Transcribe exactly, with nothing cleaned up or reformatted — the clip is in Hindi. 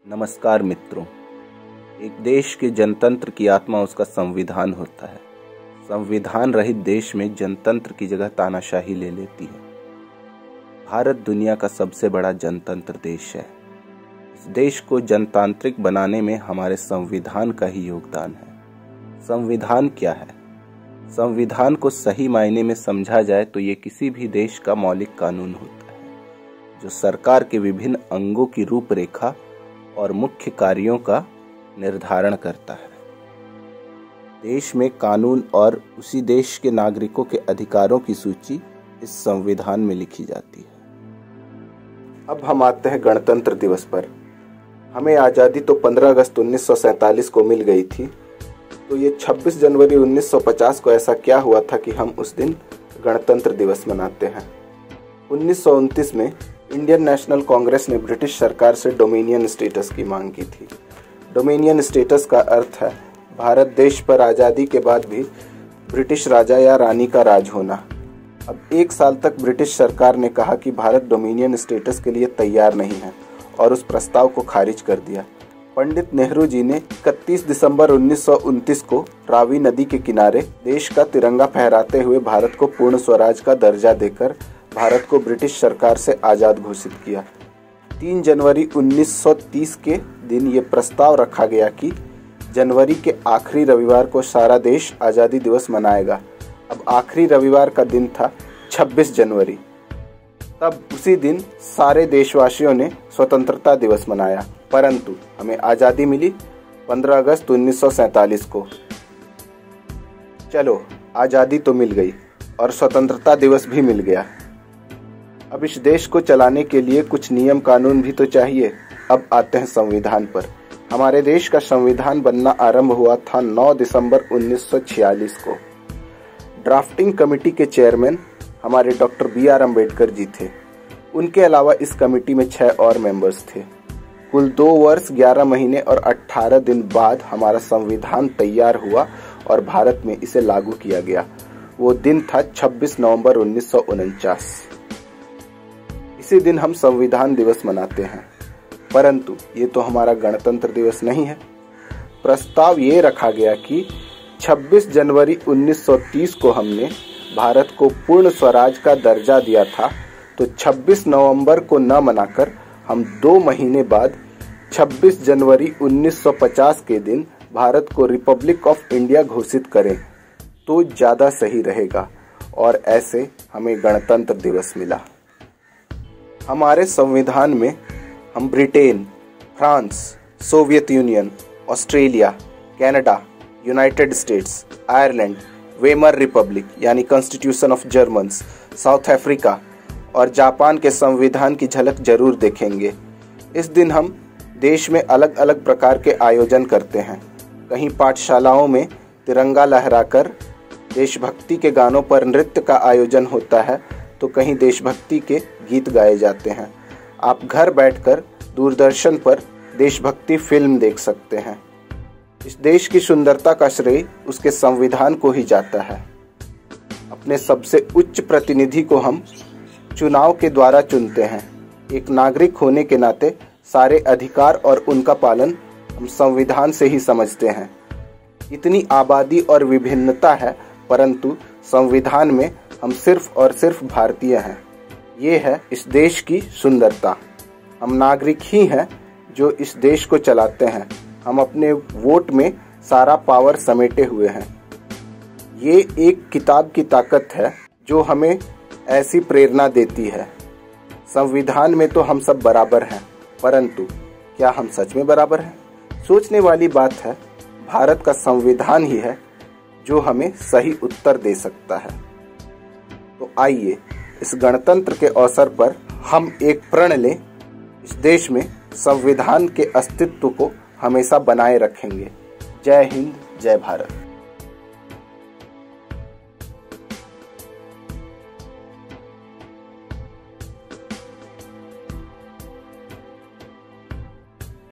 नमस्कार मित्रों। एक देश के जनतंत्र की आत्मा उसका संविधान होता है। संविधान रहित देश में जनतंत्र की जगह तानाशाही ले लेती है। भारत दुनिया का सबसे बड़ा जनतंत्र देश है। इस देश को जनतांत्रिक बनाने में हमारे संविधान का ही योगदान है। संविधान क्या है? संविधान को सही मायने में समझा जाए तो ये किसी भी देश का मौलिक कानून होता है, जो सरकार के विभिन्न अंगों की रूपरेखा और मुख्य कार्यों का निर्धारण करता है। देश में कानून और उसी देश के नागरिकों के अधिकारों की सूची इस संविधान में लिखी जाती है। अब हम आते हैं गणतंत्र दिवस पर। हमें आज़ादी तो पंद्रह अगस्त उन्नीस सौ सैंतालीस को मिल गई थी, तो ये छब्बीस जनवरी उन्नीस सौ पचास को ऐसा क्या हुआ था कि हम उस दिन गणतंत्र दिवस मनाते हैं। उन्नीस सौ उनतीस में इंडियन नेशनल कांग्रेस ने ब्रिटिश सरकार से डोमिनियन स्टेटस की मांग की थी। डोमिनियन स्टेटस का अर्थ है भारत देश पर आज़ादी के बाद भी ब्रिटिश राजा या रानी का राज होना। अब एक साल तक ब्रिटिश सरकार ने कहा कि भारत डोमिनियन स्टेटस के लिए तैयार नहीं है और उस प्रस्ताव को खारिज कर दिया। पंडित नेहरू जी ने इकतीस दिसंबर उन्नीस सौ उनतीस को रावी नदी के किनारे देश का तिरंगा फहराते हुए भारत को पूर्ण स्वराज का दर्जा देकर भारत को ब्रिटिश सरकार से आज़ाद घोषित किया। तीन जनवरी उन्नीस सौ तीस के दिन ये प्रस्ताव रखा गया कि जनवरी के आखिरी रविवार को सारा देश आज़ादी दिवस मनाएगा। अब आखिरी रविवार का दिन था छब्बीस जनवरी। तब उसी दिन सारे देशवासियों ने स्वतंत्रता दिवस मनाया, परंतु हमें आज़ादी मिली पंद्रह अगस्त उन्नीस सौ सैंतालीस को। चलो, आज़ादी तो मिल गई और स्वतंत्रता दिवस भी मिल गया। अब इस देश को चलाने के लिए कुछ नियम कानून भी तो चाहिए। अब आते हैं संविधान पर। हमारे देश का संविधान बनना आरंभ हुआ था नौ दिसंबर उन्नीस सौ छियालीस को। ड्राफ्टिंग कमेटी के चेयरमैन हमारे doctor B R Ambedkar ji थे। उनके अलावा इस कमेटी में छह और मेंबर्स थे। कुल दो वर्ष ग्यारह महीने और अठारह दिन बाद हमारा संविधान तैयार हुआ और भारत में इसे लागू किया गया। वो दिन था छब्बीस नवंबर उन्नीस सौ उनचास। इसी दिन हम संविधान दिवस मनाते हैं, परंतु ये तो हमारा गणतंत्र दिवस नहीं है। प्रस्ताव ये रखा गया कि छब्बीस जनवरी उन्नीस सौ तीस को हमने भारत को पूर्ण स्वराज का दर्जा दिया था, तो छब्बीस नवंबर को न मनाकर हम दो महीने बाद छब्बीस जनवरी उन्नीस सौ पचास के दिन भारत को रिपब्लिक ऑफ इंडिया घोषित करें तो ज़्यादा सही रहेगा, और ऐसे हमें गणतंत्र दिवस मिला। हमारे संविधान में हम Britain, France, Soviet Union, Australia, Canada, United States, Ireland, Weimar Republic यानी constitution of Germans, South Africa और जापान के संविधान की झलक जरूर देखेंगे। इस दिन हम देश में अलग अलग प्रकार के आयोजन करते हैं। कहीं पाठशालाओं में तिरंगा लहराकर देशभक्ति के गानों पर नृत्य का आयोजन होता है, तो कहीं देशभक्ति के गीत गाए जाते हैं। आप घर बैठकर दूरदर्शन पर देशभक्ति फिल्म देख सकते हैं। इस देश की सुंदरता का श्रेय उसके संविधान को ही जाता है। अपने सबसे उच्च प्रतिनिधि को हम चुनाव के द्वारा चुनते हैं। एक नागरिक होने के नाते सारे अधिकार और उनका पालन हम संविधान से ही समझते हैं। इतनी आबादी और विभिन्नता है, परंतु संविधान में हम सिर्फ और सिर्फ भारतीय हैं। ये है इस देश की सुंदरता। हम नागरिक ही हैं जो इस देश को चलाते हैं। हम अपने वोट में सारा पावर समेटे हुए हैं। ये एक किताब की ताकत है जो हमें ऐसी प्रेरणा देती है। संविधान में तो हम सब बराबर हैं, परंतु क्या हम सच में बराबर हैं? सोचने वाली बात है। भारत का संविधान ही है जो हमें सही उत्तर दे सकता है। तो आइए इस गणतंत्र के अवसर पर हम एक प्रण लें। इस देश में संविधान के अस्तित्व को हमेशा बनाए रखेंगे। जय हिंद, जय भारत।